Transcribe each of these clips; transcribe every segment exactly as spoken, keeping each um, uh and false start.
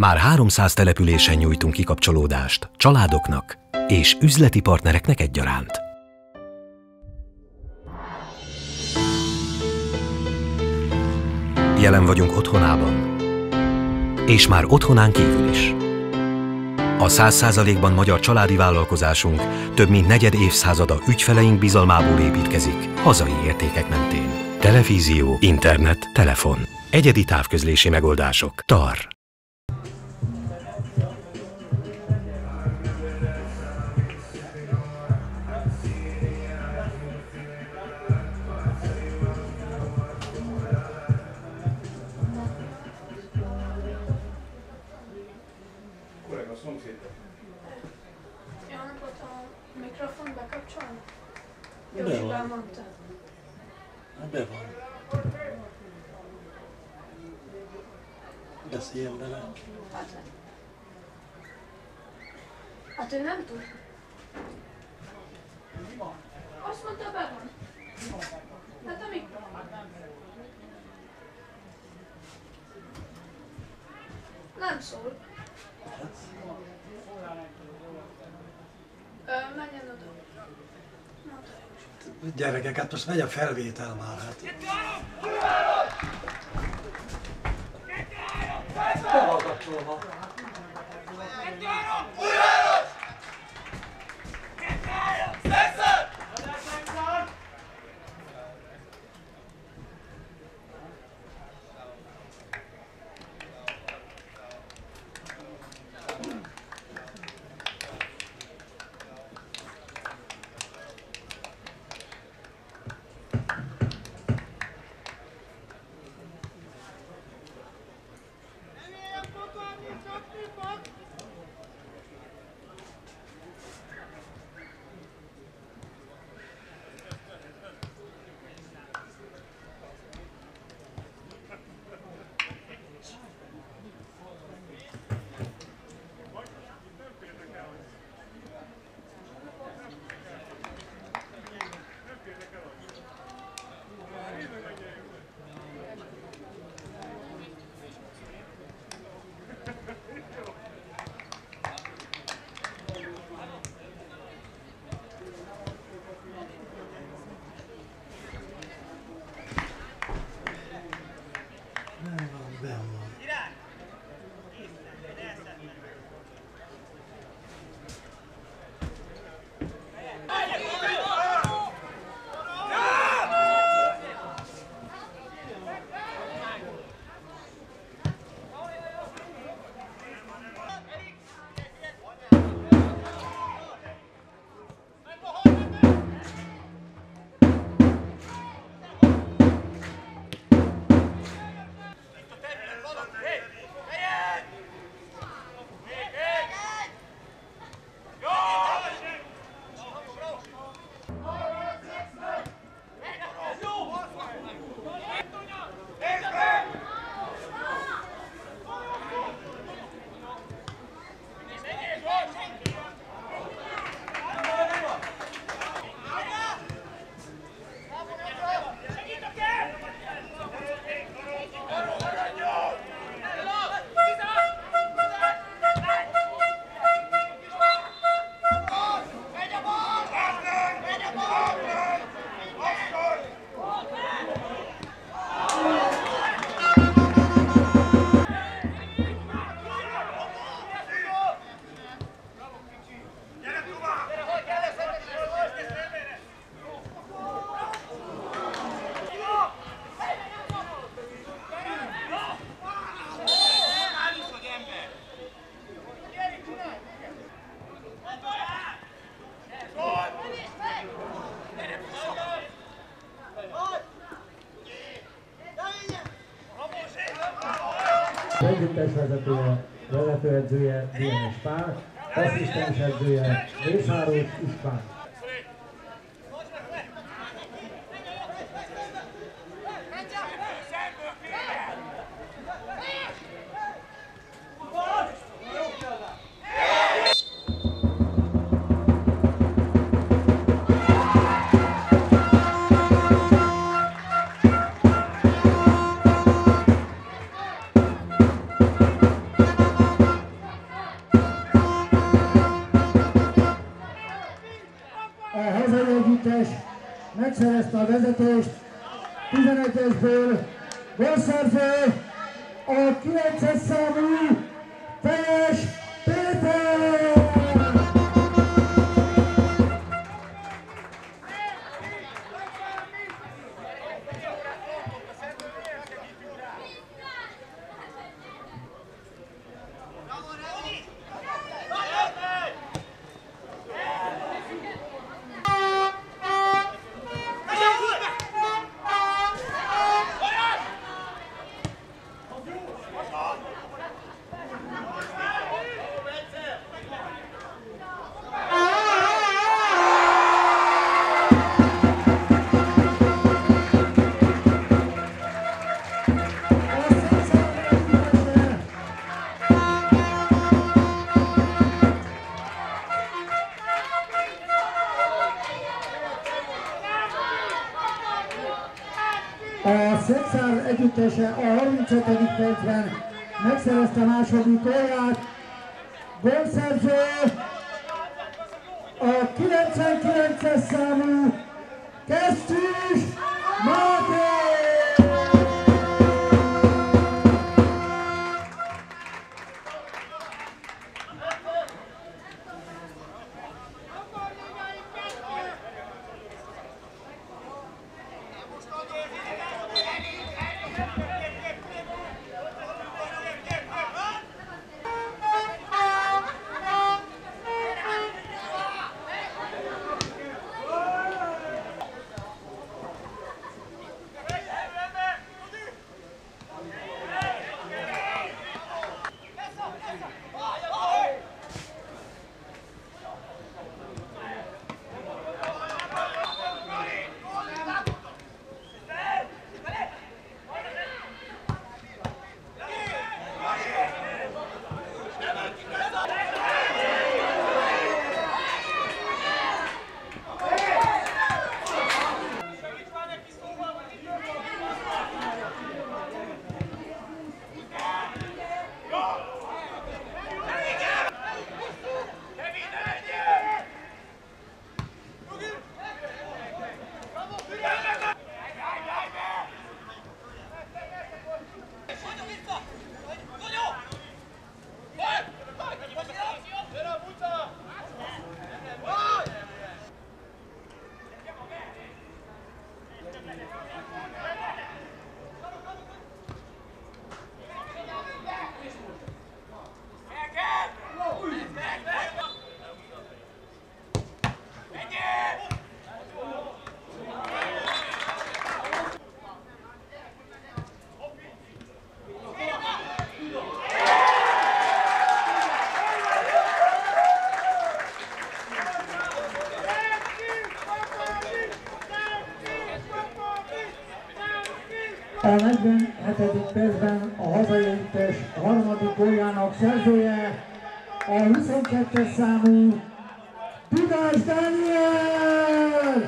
Már háromszáz településen nyújtunk kikapcsolódást családoknak és üzleti partnereknek egyaránt. Jelen vagyunk otthonában, és már otthonán kívül is. A száz százalékban magyar családi vállalkozásunk több mint negyed évszázada ügyfeleink bizalmából építkezik, hazai értékek mentén. Televízió, internet, telefon. Egyedi távközlési megoldások. TAR. Jó napot, a mikrofon bekapcsolni? Be Józsi van. elmondta. Hát be van. Beszéljen vele. Hát, hát ő nem tud. Azt mondta, be van. Hát a mikrofon. Nem szól. Ö, menjen oda. Mondta Józsi. Gyerekek, hát most megy a felvétel már, hát. Be van kapcsolva. Nem van, benn van. Együttesvezetője, vezetőedzője Dénes Pál, asszisztensedzője Mészáros István. együttes megszerezte a vezetést, tizenegyesből gólszerző a kilences számú Fejes Péter! A Szexár együttese a harmincötödik percben megszerezte második gólját, gólszerző a kilencvenkilences számú Kesztyűs Máté! A negyvenhetedik percben a hazai együttes harmadik góljának szerzője a huszonkettes számú Dudás Dániel!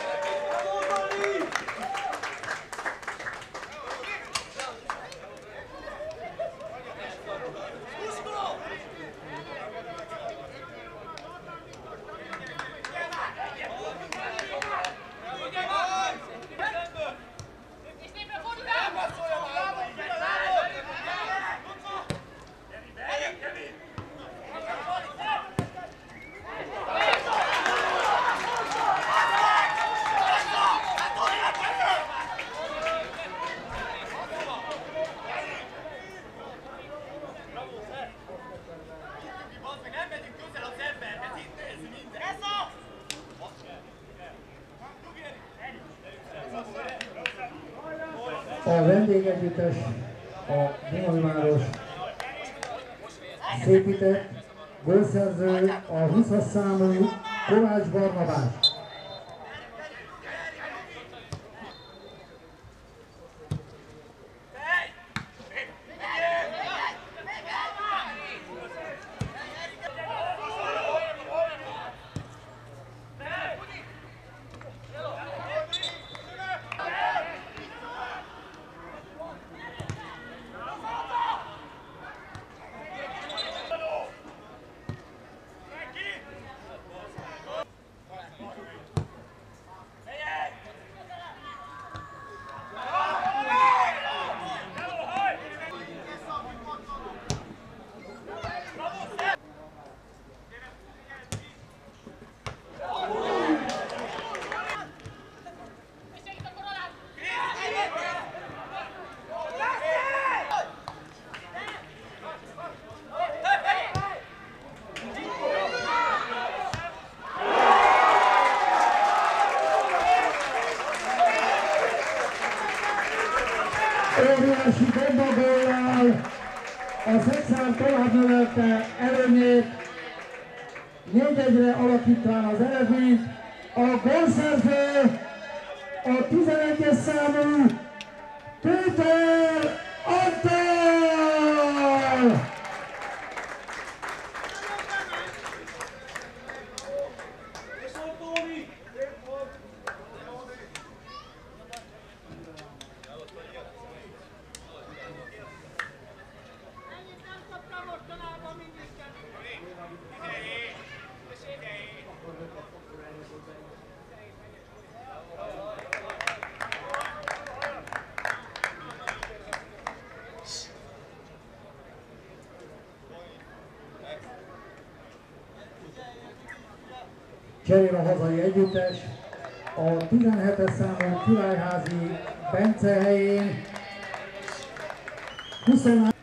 A vendégegyüttes, a Dunajváros szépített, gólszerző a huszas számú Kovács Barnabás. Szexár tovább növelte előnyét, négy egyre alakítván az eredményt. A gólszerző a tizenegyes számú Péter Antal! Cserél a hazai együttes, a tizenhetes számú Királyházi Bence helyén huszonhárom